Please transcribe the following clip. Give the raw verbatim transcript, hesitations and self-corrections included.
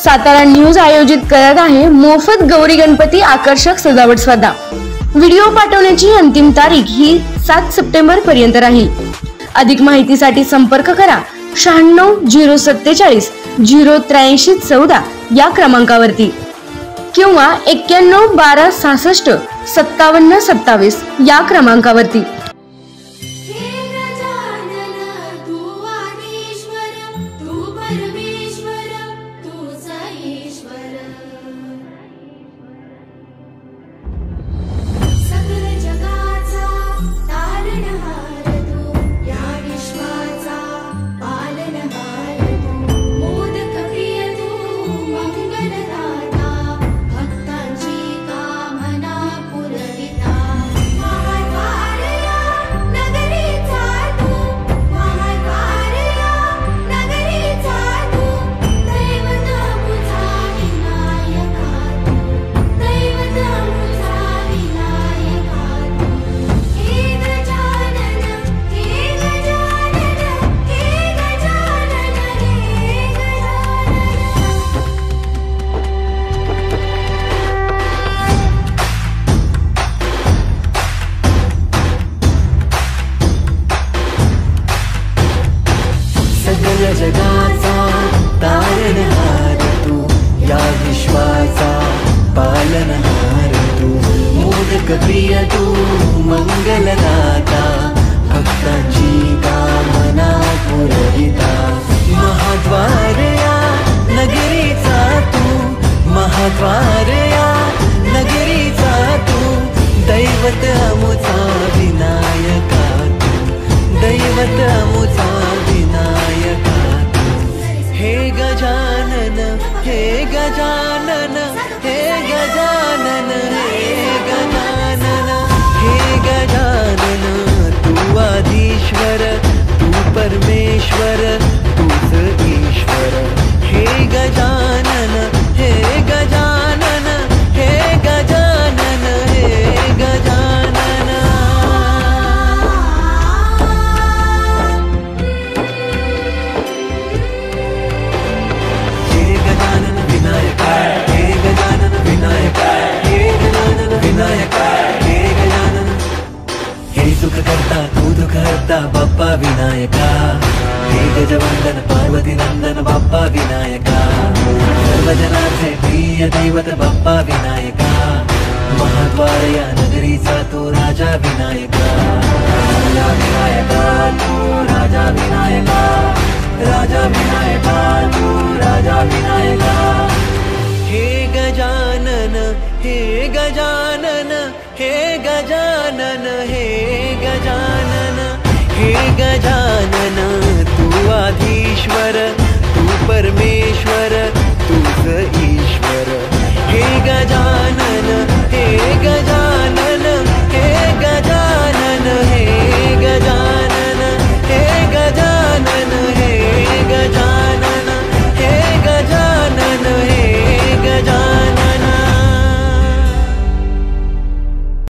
Satara news आयोजित करत आहे मोफत गौरी गणपती आकर्षक सजावट स्पर्धा। व्हिडिओ पाठवण्याची अंतिम तारीख ही सात सप्टेंबर पर्यंत राहील। अधिक माहितीसाठी संपर्क करा शहाण्णव झिरो सत्तेचाळीस झिरो त्र्याऐंशी चौदा या क्रमांकावरती किंवा एक्क्याण्णव बारा सहासष्ट सत्तावन्न सत्तावीस या क्रमांकावरती। जगाचा तारणहार तू, या विश्वाचा पालनहार तू, मोदक प्रिय तू, मंगलदाता, भक्तांची कामना पुरविता, महाद्वार या नगरीचा तू, महाद्वार या नगरीचा तू, दैवत अमुचा विनायका तू, दैवत अमुचा विनायका। हे गजानन हे गजानन हे गजानन हे गजानन हे गजानन तू आदिश्वर तू परमेश्वर तूच ईश्वर। हे गजानन हे गजानन हे गजानन हे गजानन। सुख करता तू दुख हरता बाप्पा विनायका। हे गजवंदन पार्वती नंदन बाप्पा विनायका। सर्वजनांचे प्रिय दैवत बाप्पा विनायका। महाद्वार या नगरीचा तू राजा विनायका। राजा विनायका तू राजा विनायका। राजा विनायका तू राजा विनायका। हे गजानन हे गजानन हे गजानन हे गजानन हे गजानन तू आधीश्वर तू परमेश्वर।